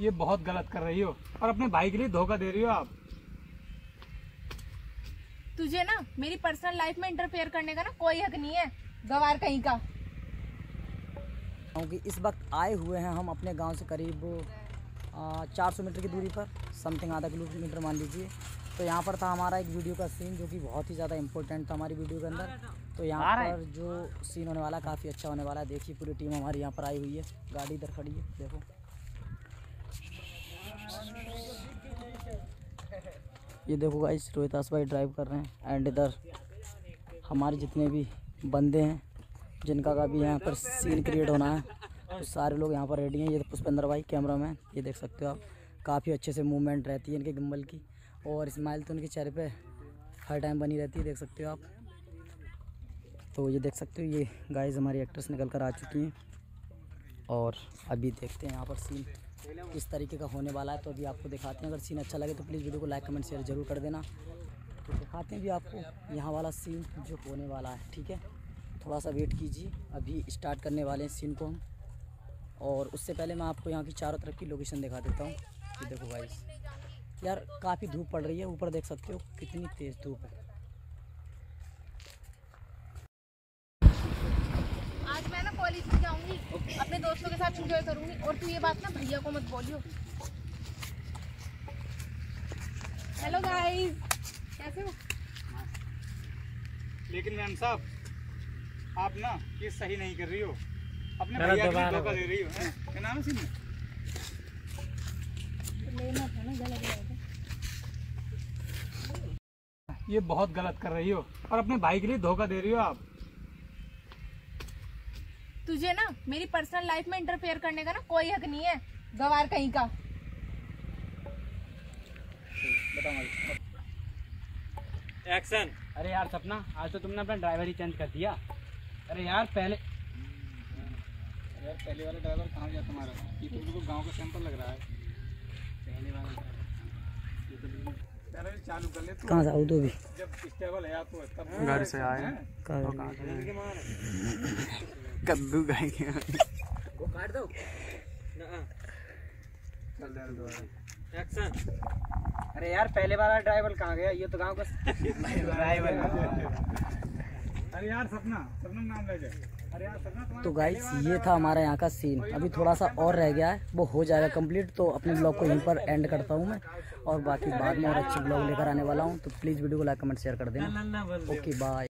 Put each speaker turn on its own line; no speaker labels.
ये बहुत गलत कर रही हो और अपने भाई के लिए धोखा दे रही हो आप।
तुझे ना मेरी पर्सनल लाइफ में इंटरफेयर करने का ना कोई हक नहीं है, गवार कहीं का।
क्योंकि इस वक्त आए हुए हैं हम अपने गांव से करीब 400 मीटर की दूरी पर, समथिंग आधा किलोमीटर मान लीजिए। तो यहाँ पर था हमारा एक वीडियो का सीन जो कि बहुत ही ज़्यादा इम्पोर्टेंट था हमारी वीडियो के अंदर। तो यहाँ पर जो सीन होने वाला काफ़ी अच्छा होने वाला है। देखिए पूरी टीम हमारी यहाँ पर आई हुई है, गाड़ी इधर खड़ी है, देखो। ये देखो गाइस, रोहितास भाई ड्राइव कर रहे हैं एंड इधर हमारे जितने भी बंदे हैं जिनका का भी यहाँ पर सीन क्रिएट होना है, तो सारे लोग यहाँ पर रेडी हैं। ये पुष्पेंद्र भाई कैमरामैन, ये देख सकते हो आप, काफ़ी अच्छे से मूवमेंट रहती है इनके गिम्बल की, और स्माइल तो उनके चेहरे पे हर टाइम बनी रहती है, देख सकते हो आप। तो ये देख सकते हो, ये गाइस हमारी एक्ट्रेस निकल कर आ चुकी हैं और अभी देखते हैं यहाँ पर सीन किस तरीके का होने वाला है। तो अभी आपको दिखाते हैं, अगर सीन अच्छा लगे तो प्लीज़ वीडियो को लाइक कमेंट शेयर ज़रूर कर देना। तो दिखाते हैं भी आपको यहाँ वाला सीन जो होने वाला है, ठीक है। थोड़ा सा वेट कीजिए, अभी स्टार्ट करने वाले हैं सीन को हम। और उससे पहले मैं आपको यहाँ की चारों तरफ की लोकेशन दिखा देता हूँ। ये देखो गाइस, यार काफ़ी धूप पड़ रही है, ऊपर देख सकते हो कितनी तेज़ धूप है।
आज मैं ना कॉलेज में जाऊंगी, अपने दोस्तों के साथ एंजॉय करूंगी, और तू ये बात ना भैया को मत बोलियो। हेलो गाइस, कैसे हो?
लेकिन मैम साहब, आप ना ये सही नहीं कर रही हो, अपने भैया के लिए धोखा दे रही हो। क्या नाम है सीन?
लेना था ना, गलत।
ये बहुत गलत कर रही हो और अपने भाई के लिए धोखा दे रही हो आप।
तुझे ना मेरी पर्सनल लाइफ में इंटरफेयर करने का ना कोई हक नहीं है, गवार कहीं का।
एक्शन। अरे यार सपना, आज तो तुमने अपना ड्राइवर ही चेंज कर दिया। अरे यार पहले
वाला ड्राइवर कहाँ गया तुम्हारा? ये तो बिल्कुल गांव का सैंपल लग रहा है।
पहले वाला
चालू कर ले।
कहाँ से आओ तो भी
जब स्टेबल है तो तब
घर से आए कद्दू खाएंगे। वो काट दो ना। एक्शन। अरे यार पहले वाला ड्राइवर कहाँ गया? ये तो गांव का ड्राइवर।
अरे यार सपना नाम ले जाए। अरे यार सपना।
तो गाइस, ये था हमारा यहाँ का सीन। अभी थोड़ा सा और रह गया है, वो हो जाएगा कंप्लीट। तो अपने ब्लॉग को यहीं पर एंड करता हूँ मैं, और बाकी बाद में और अच्छे ब्लॉग लेकर आने वाला हूँ। तो प्लीज़ वीडियो को लाइक कमेंट शेयर कर देना। Okay bye.